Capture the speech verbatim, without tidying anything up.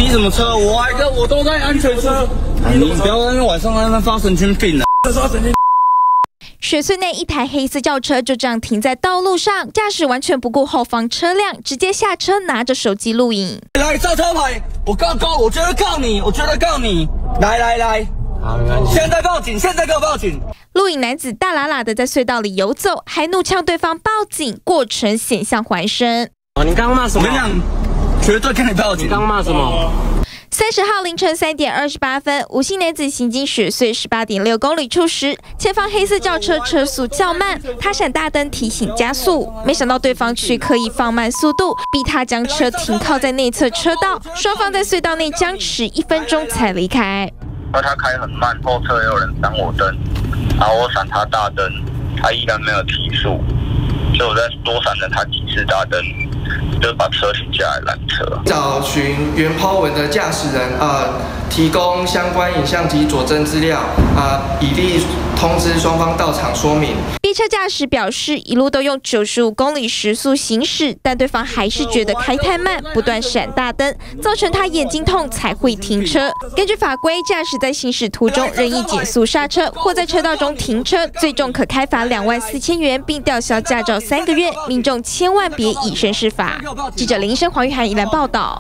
逼什么车？我还跟我都在安全车。你不要在那边晚上在那边发神经病啊！发神经。 雪隧内一台黑色轿车就这样停在道路上，驾驶完全不顾后方车辆，直接下车拿着手机录影。 来照车牌，我告告，我觉得告你，我觉得告你。来来来，好，没关系。现在报警，现在给我报警。 录影男子大喇喇的在隧道里游走，还怒呛对方报警，过程险象环生。 哦，你刚刚骂什么？ 我跟你讲，绝对跟你报警。 你刚刚骂什么？ 三十号凌晨三点二十八分，吴姓男子行经雪隧十八点六公里处时，前方黑色轿车车速较慢，他闪大灯提醒加速，没想到对方却刻意放慢速度，逼他将车停靠在内侧车道，双方在隧道内僵持一分钟才离开。 而他开很慢，后侧也有人闪我灯，然后我闪他大灯，他依然没有提速，所以我再多闪了他几次大灯。就把车停下来拦车， 找寻原抛文的驾驶人，呃，提供相关影像及佐证资料，啊、呃，以利通知双方到场说明。 逼车驾驶表示，一路都用九十五公里时速行驶，但对方还是觉得开太慢，不断闪大灯，造成他眼睛痛才会停车。根据法规，驾驶在行驶途中任意减速刹车或在车道中停车，最重可开罚两万四千元，并吊销驾照三个月。民众千万别以身试法。记者林生、黄玉涵宜兰报道。